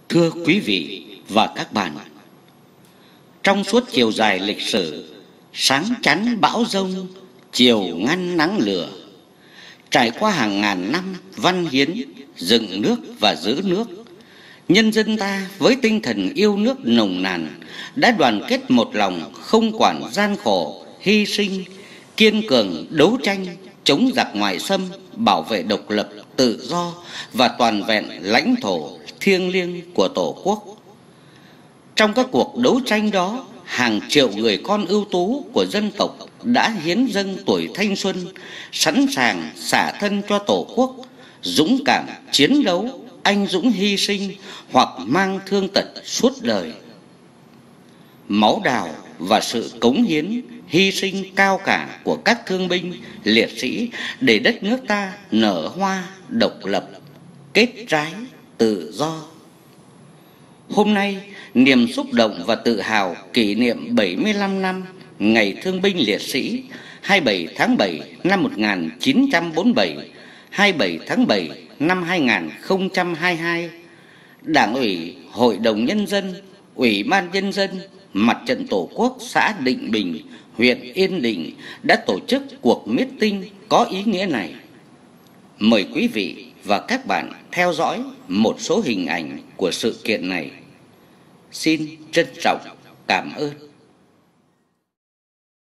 Thưa quý vị và các bạn, trong suốt chiều dài lịch sử, sáng chắn bão giông, chiều ngăn nắng lửa, trải qua hàng ngàn năm văn hiến, dựng nước và giữ nước, nhân dân ta với tinh thần yêu nước nồng nàn đã đoàn kết một lòng, không quản gian khổ, hy sinh, kiên cường đấu tranh chống giặc ngoại xâm, bảo vệ độc lập, tự do và toàn vẹn lãnh thổ thiêng liêng của Tổ quốc. Trong các cuộc đấu tranh đó, hàng triệu người con ưu tú của dân tộc đã hiến dâng tuổi thanh xuân, sẵn sàng xả thân cho Tổ quốc, dũng cảm chiến đấu, anh dũng hy sinh hoặc mang thương tật suốt đời. Máu đào và sự cống hiến, hy sinh cao cả của các thương binh, liệt sĩ để đất nước ta nở hoa độc lập, kết trái tự do. Hôm nay, niềm xúc động và tự hào kỷ niệm 75 năm Ngày Thương binh Liệt sĩ 27 tháng 7 năm 1947, 27 tháng 7 năm 2022, Đảng ủy, Hội đồng Nhân dân, Ủy ban Nhân dân, Mặt trận Tổ quốc xã Định Bình, huyện Yên Định đã tổ chức cuộc meeting có ý nghĩa này. Mời quý vị và các bạn theo dõi một số hình ảnh của sự kiện này. Xin trân trọng cảm ơn.